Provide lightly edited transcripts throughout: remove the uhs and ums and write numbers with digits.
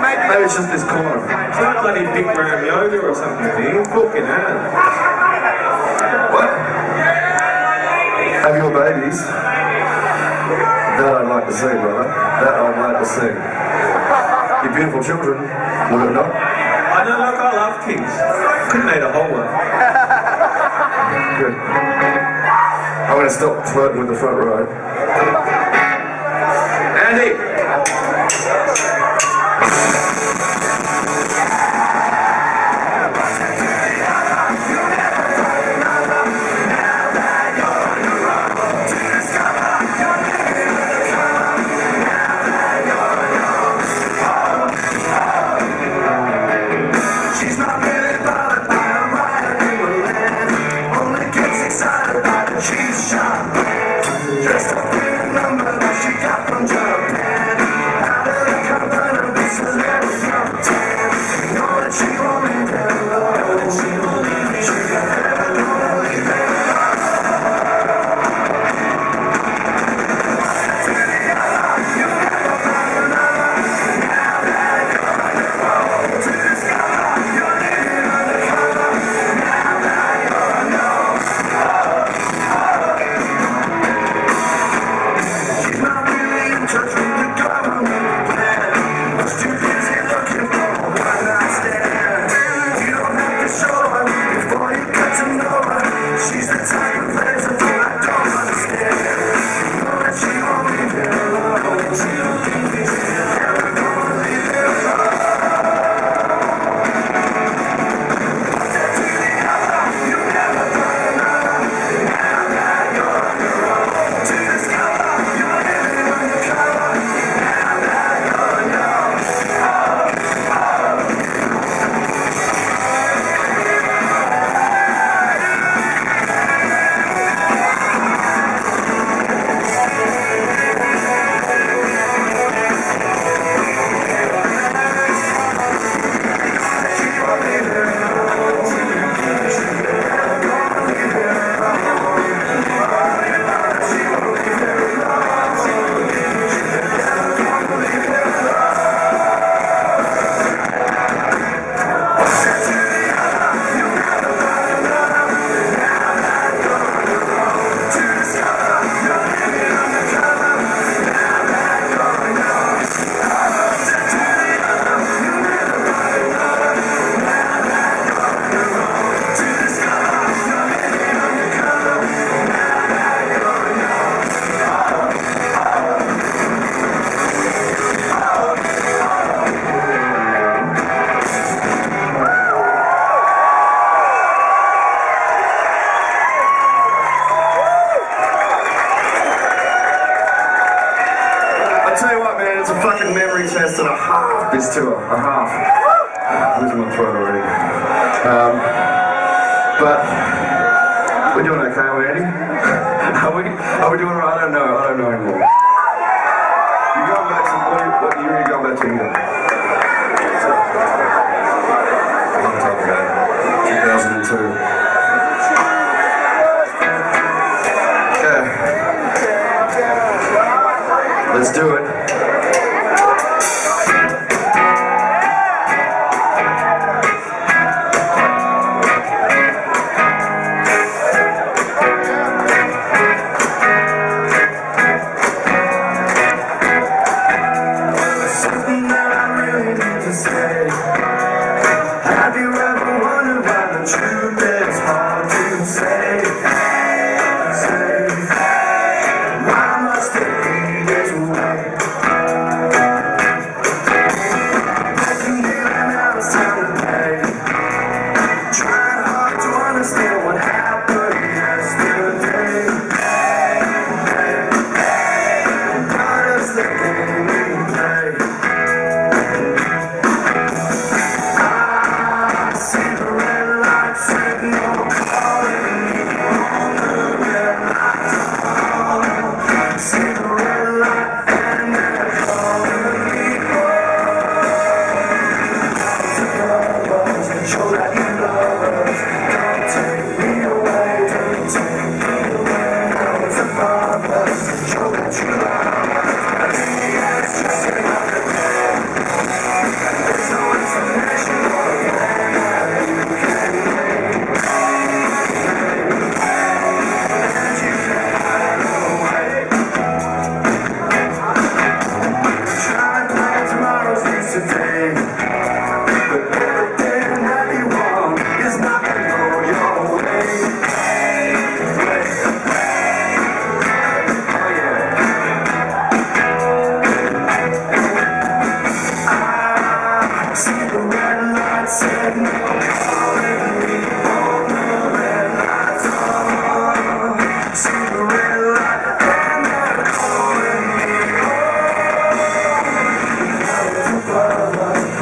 Maybe it's just this corner. It's like bloody big round yoga or something, man. Fucking hell. What? Have your babies? That I'd like to see, brother. That I'd like to see. Your beautiful children, would it not? I know, look, I love kids. Couldn't eat a whole one. Good. I'm going to stop flirting with the front row. Andy! This tour, a half. I'm losing my throat already. But we're doing okay, are we, Andy? Are we doing alright? I don't know anymore. You going back to what year are you going back to here? A long time ago. 2002. Okay. Let's do it.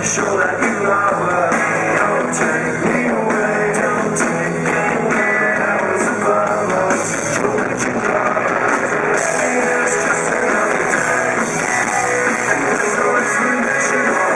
Show that you love her. Don't take me away. Don't take me away. Powers above us. Show that you love her. It's just another day. And there's no explanation or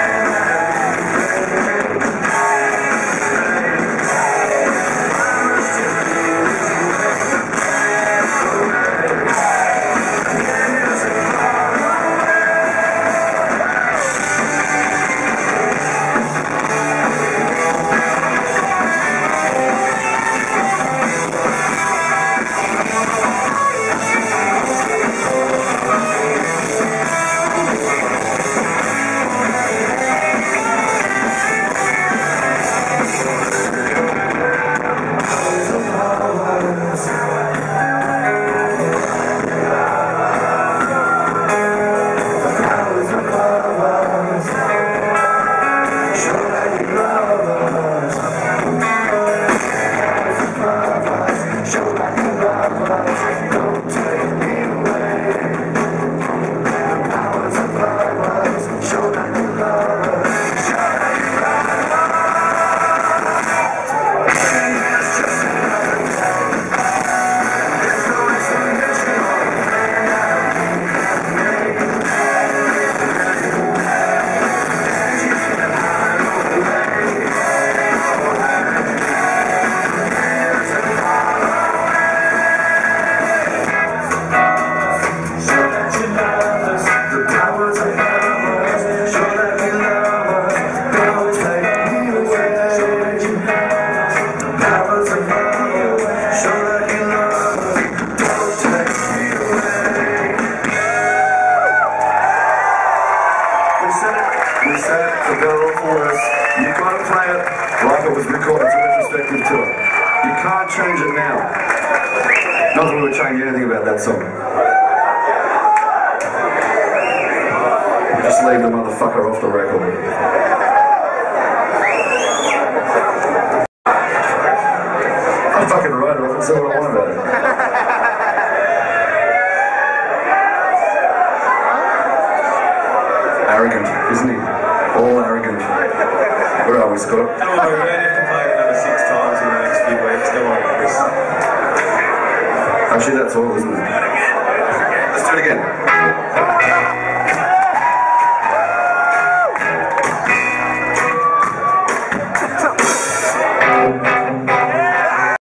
we set it for Bill for us. You've got to play it like it was recorded. It's a retrospective tour. You can't change it now. Not that we would change anything about that song. Just leave the motherfucker off the record. I fucking wrote it. I can say what I want about it. Arrogant, isn't he? All arrogant. Where are we, Scott? Don't worry, we're going to have to play it another 6 times in the next few weeks. Don't worry, Chris. Actually, that's all, isn't it? Let's do it again.